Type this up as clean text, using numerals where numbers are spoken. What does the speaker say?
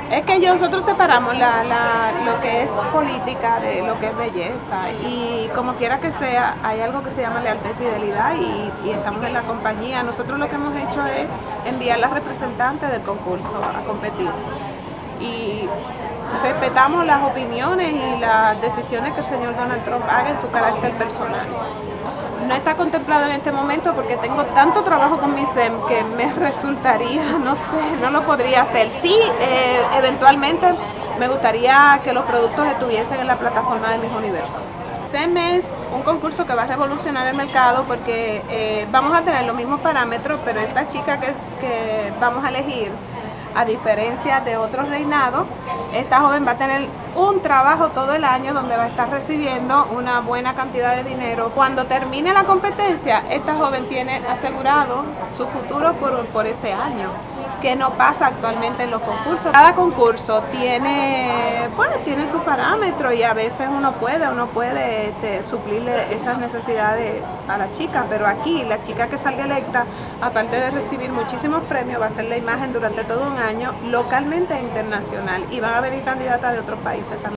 Es que nosotros separamos lo que es política de lo que es belleza y como quiera que sea, hay algo que se llama lealtad y fidelidad y estamos en la compañía. Nosotros lo que hemos hecho es enviar las representantes del concurso a competir y respetamos las opiniones y las decisiones que el señor Donald Trump haga en su carácter personal. No está contemplado en este momento porque tengo tanto trabajo con mi SEM que me resultaría, no sé, no lo podría hacer. Sí, eventualmente me gustaría que los productos estuviesen en la plataforma de Miss Universo. SEM es un concurso que va a revolucionar el mercado porque vamos a tener los mismos parámetros, pero esta chica que vamos a elegir, a diferencia de otros reinados, esta joven va a tener un trabajo todo el año donde va a estar recibiendo una buena cantidad de dinero. Cuando termine la competencia, esta joven tiene asegurado su futuro por ese año, que no pasa actualmente en los concursos. Cada concurso tiene su parámetro y a veces uno puede suplirle esas necesidades a la chica, pero aquí la chica que salga electa, aparte de recibir muchísimos premios, va a ser la imagen durante todo un año localmente e internacional y van a venir candidatas de otros países también.